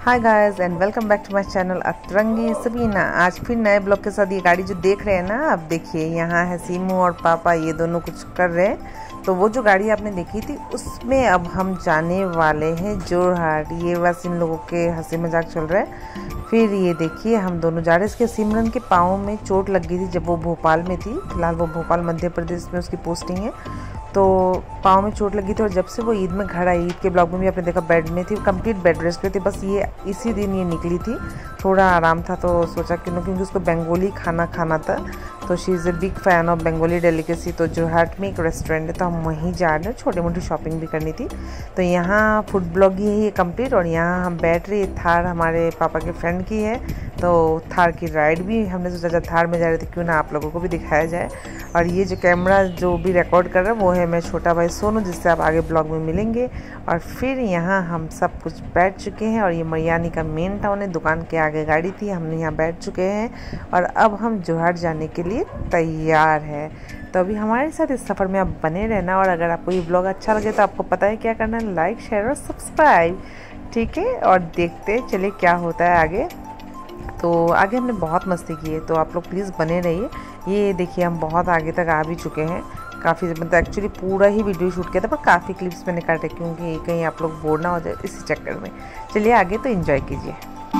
Hi guys and welcome back to my channel Atrangi Sabina. आज फिर नए ब्लॉग के साथ ये गाड़ी जो देख रहे हैं ना, आप देखिए यहाँ है सीमू और पापा, ये दोनों कुछ कर रहे हैं। तो वो जो गाड़ी आपने देखी थी उसमें अब हम जाने वाले हैं जोरहाट। ये बस इन लोगों के हंसी मजाक चल रहा है। फिर ये देखिए हम दोनों जा रहे हैं। इसके सिमरन के पाँव में चोट लग गई थी जब वो भोपाल में थी। फिलहाल वो भोपाल मध्य प्रदेश में उसकी पोस्टिंग है। तो पाँव में चोट लगी थी और जब से वो ईद में घर आई, ईद के ब्लॉग में भी आपने देखा बेड में थी, कंप्लीट बेड रेस्ट पे थी। बस ये इसी दिन ये निकली थी, थोड़ा आराम था तो सोचा क्योंकि उसको बंगाली खाना खाना था। तो she is a big fan of Bengali delicacy. तो जोरहाट में एक रेस्टोरेंट है तो हम वहीं जा रहे हैं, छोटी मोटी शॉपिंग भी करनी थी। तो यहाँ फूड ब्लॉग ही है कंप्लीट। और यहाँ हम बैठ रहे, थार हमारे पापा के फ्रेंड की है तो थार की राइड भी हमने सोचा जब थार में जा रहे थे क्यों ना आप लोगों को भी दिखाया जाए। और ये जो कैमरा जो भी रिकॉर्ड कर रहा है वो है मैं छोटा भाई सोनू, जिससे आप आगे ब्लॉग में मिलेंगे। और फिर यहाँ हम सब कुछ बैठ चुके हैं और ये मरियानी का मेन टाउन है, दुकान के आगे गाड़ी थी, हमने यहाँ बैठ चुके हैं और अब हम जोरहाट जाने के लिए तैयार है। तो अभी हमारे साथ इस सफ़र में आप बने रहना। और अगर आपको ये ब्लॉग अच्छा लगे तो आपको पता है क्या करना है, लाइक शेयर और सब्सक्राइब, ठीक है। और देखते चलिए क्या होता है आगे। तो आगे हमने बहुत मस्ती की है तो आप लोग प्लीज़ बने रहिए। ये देखिए हम बहुत आगे तक आ भी चुके हैं, काफ़ी मतलब एक्चुअली पूरा ही वीडियो शूट किया था पर काफ़ी क्लिप्स मैंने काटे क्योंकि कहीं आप लोग बोर ना हो जाए इसी चक्कर में। चलिए आगे तो एंजॉय कीजिए।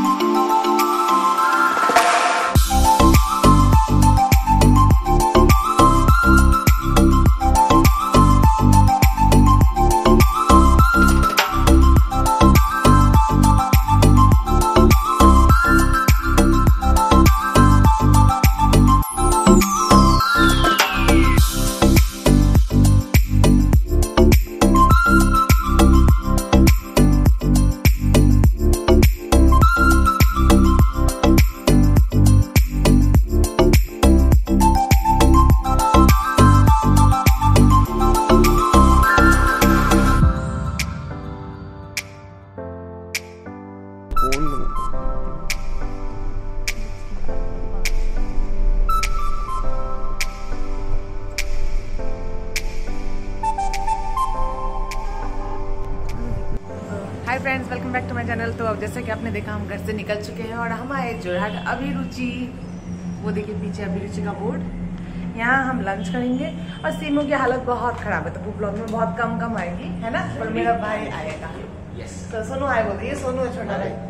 Hi friends, welcome back to my channel. तो अब जैसे कि आपने देखा हम घर से निकल चुके हैं और हम आए जोरहाट अभिरुचि। वो देखिए पीछे अभिरुचि का बोर्ड। यहाँ हम लंच करेंगे और सीमू की हालत बहुत खराब है तो वो ब्लॉग में बहुत कम आएगी, है ना। पर मेरा भाई आएगा। तो सोनू आए बोल रही है, सोनू है छोटा भाई।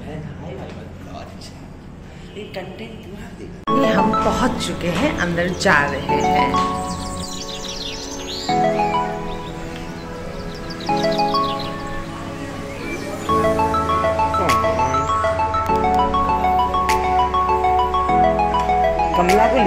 ये हम पहुँच चुके हैं, अंदर जा रहे हैं। कमला को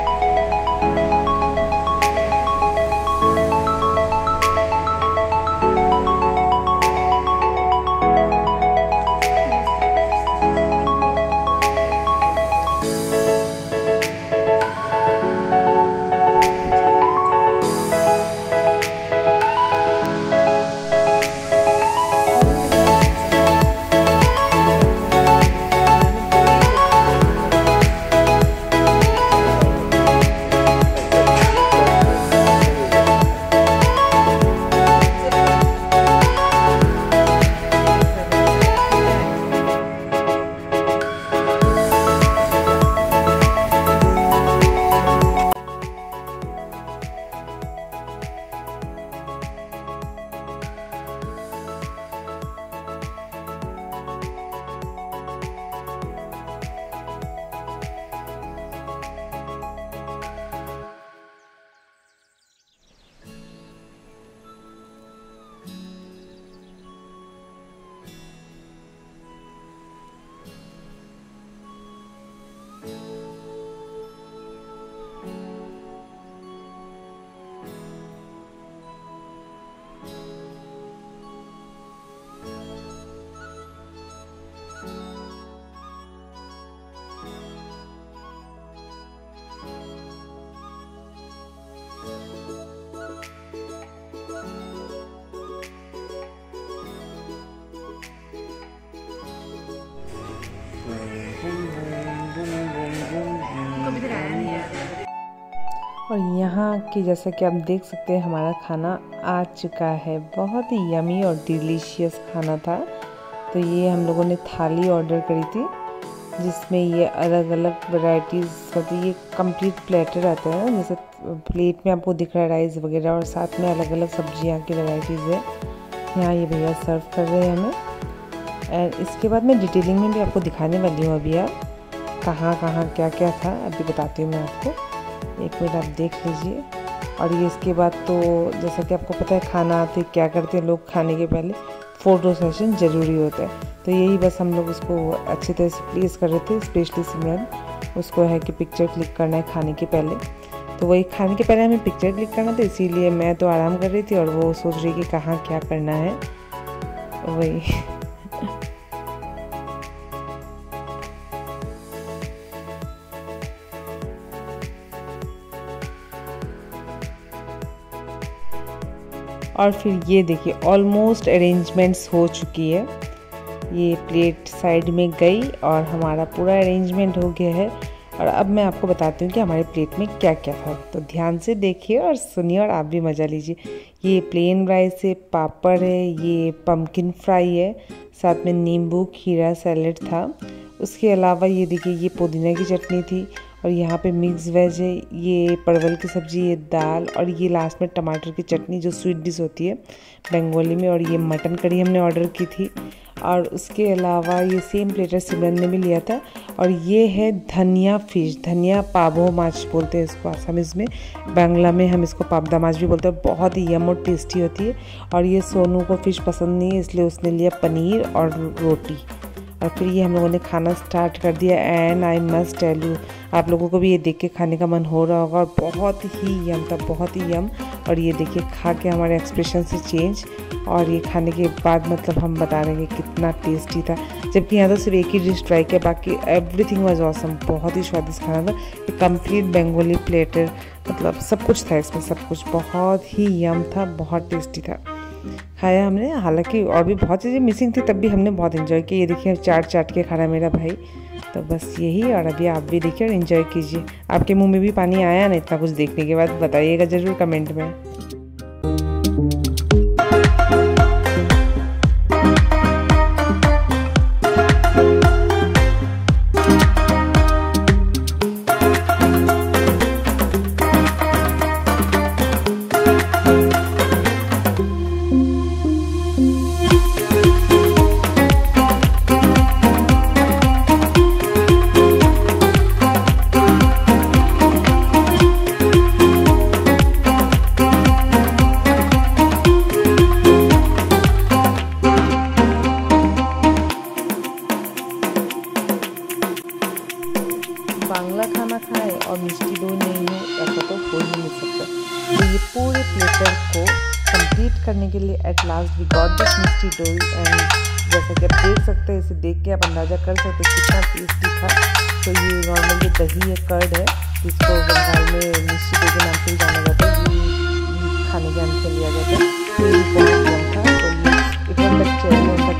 और यहाँ की जैसा कि आप देख सकते हैं हमारा खाना आ चुका है। बहुत ही यमी और डिलीशियस खाना था। तो ये हम लोगों ने थाली ऑर्डर करी थी जिसमें ये अलग अलग वैरायटीज़, मतलब ये कंप्लीट प्लेटर आता है। जैसे प्लेट में आपको दिख रहा है राइस वगैरह और साथ में अलग अलग सब्जियां की वैरायटीज़ है। यहाँ ये भैया सर्व कर रहे हैं हमें। एंड इसके बाद मैं डिटेलिंग में भी आपको दिखाने वाली हूँ अभी आप कहाँ कहाँ क्या क्या था अभी बताती हूँ मैं आपको। एक मिनट आप देख लीजिए। और ये इसके बाद तो जैसा कि आपको पता है खाना आते क्या करते हैं लोग, खाने के पहले फ़ोटो सेशन ज़रूरी होता है। तो यही बस हम लोग उसको अच्छी तरह से प्लेस कर रहे थे। स्पेशली सिमरन उसको है कि पिक्चर क्लिक करना है खाने के पहले, तो वही खाने के पहले हमें पिक्चर क्लिक करना था, इसीलिए मैं तो आराम कर रही थी और वो सोच रही कि कहाँ क्या करना है वही। और फिर ये देखिए ऑलमोस्ट अरेंजमेंट्स हो चुकी है। ये प्लेट साइड में गई और हमारा पूरा अरेंजमेंट हो गया है। और अब मैं आपको बताती हूँ कि हमारे प्लेट में क्या क्या था, तो ध्यान से देखिए और सुनिए और आप भी मज़ा लीजिए। ये प्लेन राइस है, पापड़ है, ये पम्पकिन फ्राई है, साथ में नींबू खीरा सैलेड था। उसके अलावा ये देखिए ये पुदीना की चटनी थी और यहाँ पे मिक्स वेज है, ये परवल की सब्ज़ी, ये दाल और ये लास्ट में टमाटर की चटनी जो स्वीट डिश होती है बंगाली में। और ये मटन कढ़ी हमने ऑर्डर की थी। और उसके अलावा ये सेम प्लेटर सिमरन ने भी लिया था। और ये है धनिया फिश, धनिया पाभो माछ बोलते हैं इसको आसामीज़ में, बांग्ला में हम इसको पाबदा माछ भी बोलते हैं। बहुत ही यम और टेस्टी होती है। और ये सोनू को फ़िश पसंद नहीं है इसलिए उसने लिया पनीर और रोटी। और फिर ये हम लोगों ने खाना स्टार्ट कर दिया। And I must tell you, आप लोगों को भी ये देख के खाने का मन हो रहा होगा। और बहुत ही यम था, बहुत ही यम। और ये देखिए खा के हमारे एक्सप्रेशन से चेंज। और ये खाने के बाद मतलब हम बता रहे हैं कि कितना टेस्टी था। जबकि यहाँ तो सिर्फ एक ही डिश ट्राई किया, बाकी एवरीथिंग वाज ऑसम। बहुत ही स्वादिष्ट खाना था। ये कंप्लीट बंगाली प्लेटर, मतलब सब कुछ था इसमें, सब कुछ बहुत ही यम था, बहुत टेस्टी था। खाया हमने, हालांकि और भी बहुत चीज़ें मिसिंग थी तब भी हमने बहुत इन्जॉय किया। ये देखिए चाट चाट के खा रहा है मेरा भाई। तो बस यही, और अभी आप भी देखिए और इन्जॉय कीजिए। आपके मुंह में भी पानी आया ना इतना कुछ देखने के बाद? बताइएगा ज़रूर कमेंट में। बांग्ला खाना खाए और मिष्टी दो नहीं हो, ऐसा तो हो ही नहीं सकता। तो ये पूरे प्लेटर को कंप्लीट करने के लिए at last we got this mishti doi. And जैसा कि आप देख सकते हैं, इसे देख के आप अंदाज़ा कर सकते हैं कितना टेस्टी था। तो ये नॉर्मल ये दही है, कर्ड है, जिसको बंगाल में मिष्टी डो के नाम से जाना जाता है। ये खाने के अंत में लिया जाता है। तो ये बहुत कम था। तो ये इतना बच्चे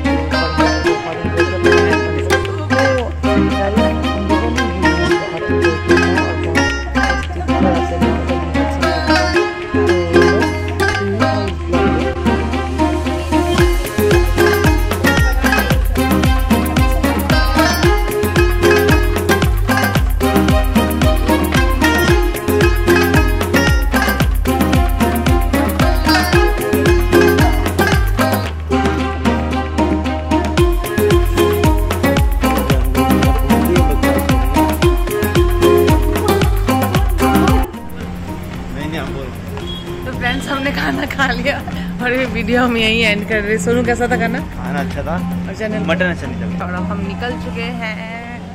हमने खाना खा लिया और ये वीडियो हम यही एंड कर रहे। सोनू कैसा था खाना? खाना अच्छा था और चैनल मटन अच्छा नहीं था। और अब हम निकल चुके हैं।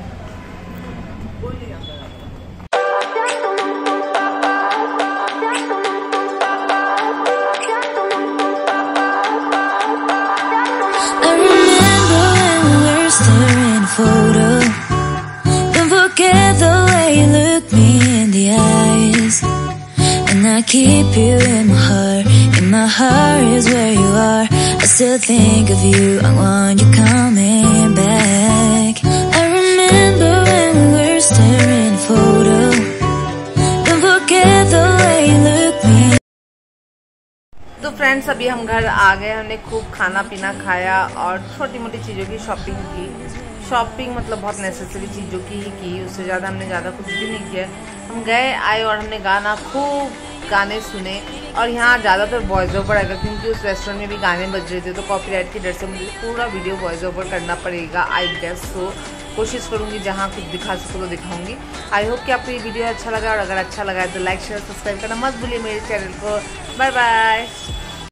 I keep you in my heart is where you are. I still think of you, I want you coming back. I remember when we were staring at a photo. Don't forget the way you look me. तो friends friends अभी हम घर आ गए, हमने खूब खाना पीना खाया और छोटी मोटी चीज़ों की शॉपिंग की। शॉपिंग मतलब बहुत नेसेसरी चीज़ों की ही की, उससे ज़्यादा हमने ज़्यादा कुछ भी नहीं किया। हम गए आए और हमने खूब गाने सुने और यहाँ ज़्यादातर वॉइस ओवर आएगा क्योंकि उस रेस्टोरेंट में भी गाने बज रहे थे, तो कॉपीराइट की डर से मुझे पूरा वीडियो वॉइस ओवर करना पड़ेगा आई गेस। सो कोशिश करूँगी जहाँ कुछ दिखा सकूँ तो दिखाऊंगी। आई होप कि आपको ये वीडियो अच्छा लगा, और अगर अच्छा लगा है तो लाइक शेयर सब्सक्राइब करना मत भूलिए मेरे चैनल को। Bye bye.